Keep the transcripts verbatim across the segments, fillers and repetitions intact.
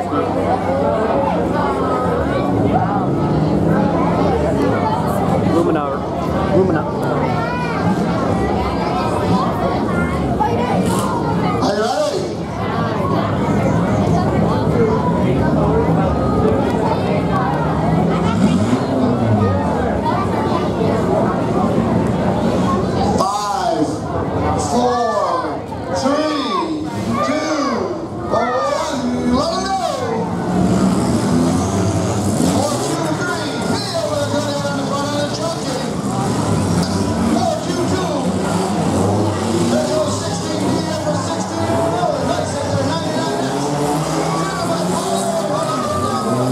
Lumina. Lumina. Are you ready? Five, four, three, two, one, let them go! Four, two, three, Mia with a good hit on the front of the junkie. Four, two, two. There goes sixteen, Mia for sixteen, Miller. Nice hit there, ninety-nine X. Zero by Paul, one on the down.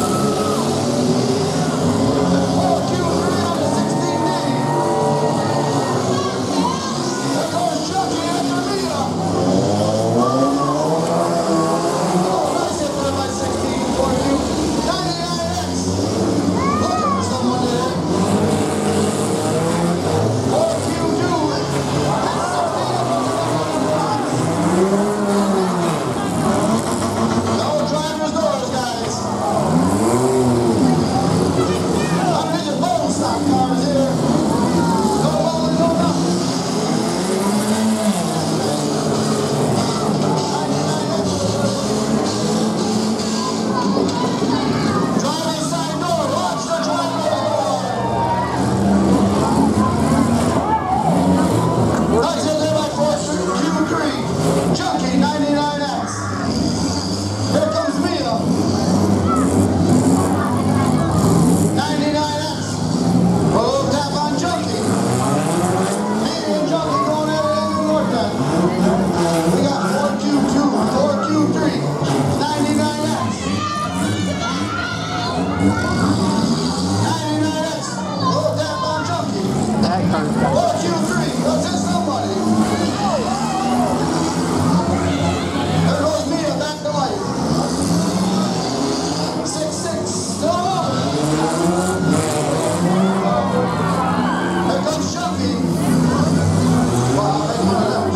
Four, two, three on the sixteen D. There goes Chucky after Mia. Oh, nice hit there by sixteen, four, two, ninety-nine X. Looking for someone to hit. four, two, two. That's sixteen above the box. No driver's doors, guys. Underneath your bone stock cars here. No rolling, no nothing. Driving side door, watch the driver's door. Nice hit there by four, two, three. Junkie, ninety-nine X. Here comes Mia. ninety-nine X. Roll tap on Junkie. Mia and Junkie going at it in the north end. We got four Q two, four Q three, ninety-nine X. ninety-nine X. Roll tap on Junkie. That car's got four Q three. Let's hit somebody. There goes Mia back to life. six six. Still on. Here comes Junkie. Wow, they put it up.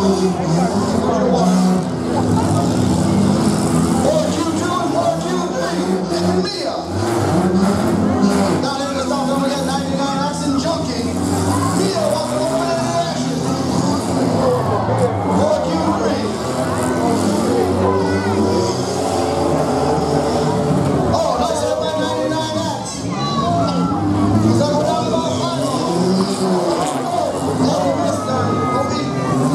four Q two and four Q three. And Mia. Not even to stop them again. ninety-nine X and Junkie. Mia wants to open into action. four Q three. Oh, nice hit by ninety-nine X. He's up and down about five. Oh, he missed there. No beat.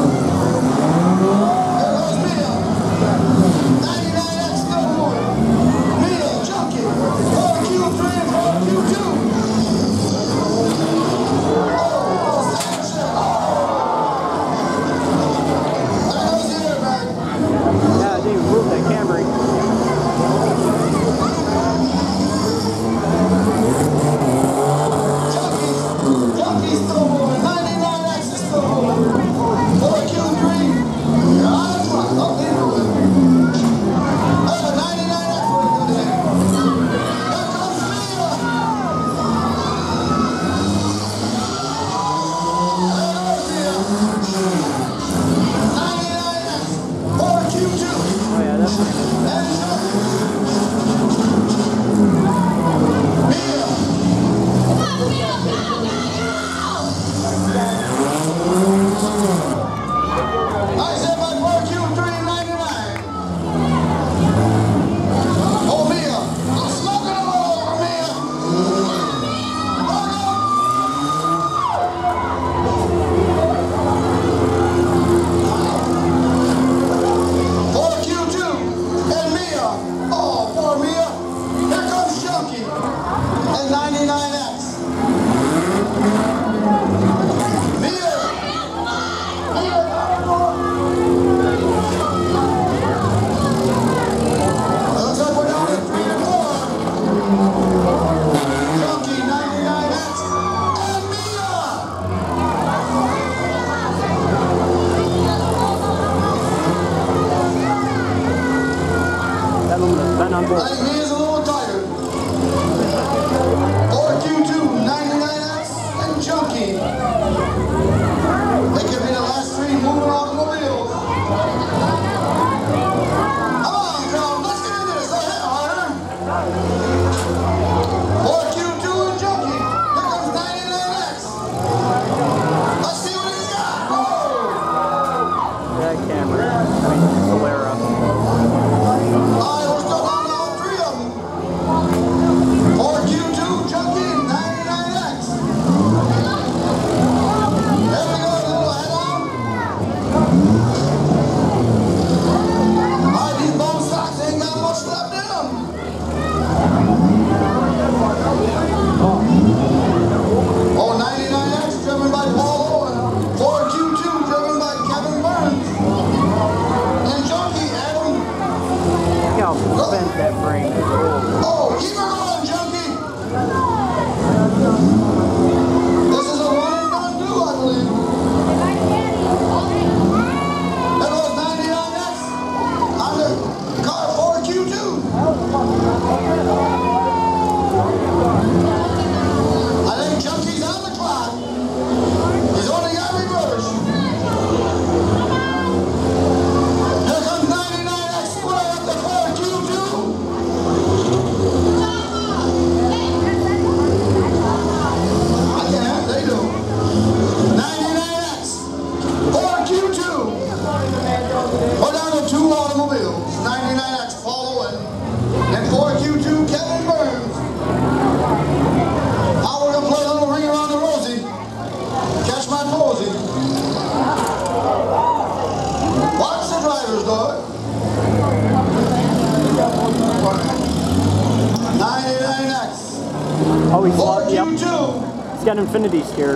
There goes Mia. ninety-nine X still moving. Mia, Junkie. four Q three and four Q two. Oh, section. There goes the airbag. Yeah, I didn't even move that Camry. Junkie, Junkie's still moving. ninety-nine X is still moving. four Q three. You're on the front. Up there moving. Oh, ninety-nine X with a good hit. Here comes Mia. There goes Mia. ninety-nine X. four Q two. Oh yeah, that's And Junkie. Mia. Nice hit by four Q three ninety-nine. Oh, Mia. I'm smoking them all over, Mia. four Q two and Mia. Oh, poor Mia. Here comes Junkie and ninety-nine X. Mia. Mia. Looks like we're down to three and four. Junkie, ninety-nine X, and Mia! that Lumina's been on I board. think Mia's a little tired. four Q two, ninety-nine X, and Junkie. They could be the last three moving automobiles. Come on, crowd, let's get into this. Let's how bent that frame is. Oh, keep her going, junkie. This is a one and done do, I believe. That was ninety-nine X on the car four Q two. I think Junkie's on the clock. He's only got reverse. Here comes ninety-nine X split up the four Q two. I can't, they do. ninety-nine X, four Q two. We're down to two automobiles. ninety-nine X, Paul Owen, and four Q two, Kevin Burns. Now we're gonna play a little ring around the rosy. Catch my posy. Watch the driver's door. ninety-nine X, Oh, he's four lost. Q Yep. two. He's got Infinity scared.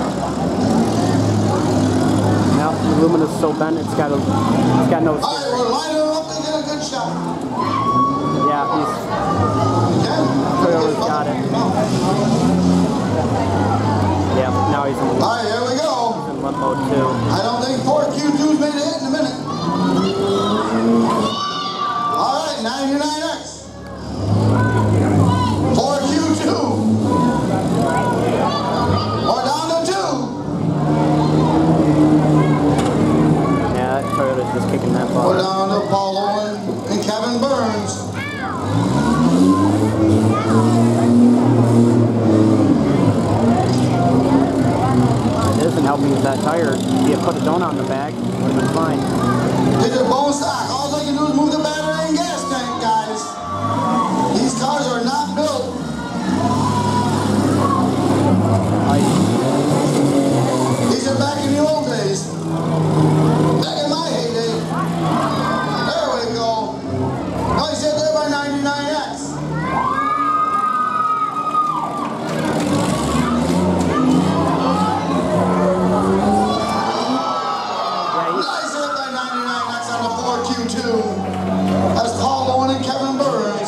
Now the Lumina's so bent, it's got a, it's got no. All right, we're lining them up to get a good shot. Yeah, he's Again, Toyota's got it. Yeah, now he's in, all right, here we go. in limbo too. I don't think four Q two's made a hit in a minute. All right, ninety-nine X. four Q two. We're down to two. Yeah, that Toyota's just kicking that We're ball. down to Paul Owen and Kevin Burns. It isn't helping with that tire. If you put a donut on the back, it would have been fine. These are bone stock. All they can do is move the battery and gas tank, guys. These cars are not built. These are back in the old days. Back in my heyday. There we go. Nice hit there by ninety-nine X. Nice hit by ninety-nine X on the four Q two. That's Paul Owen and Kevin Burns.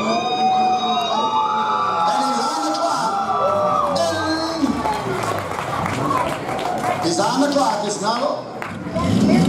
And he's on the clock. And he's on the clock. It's not over.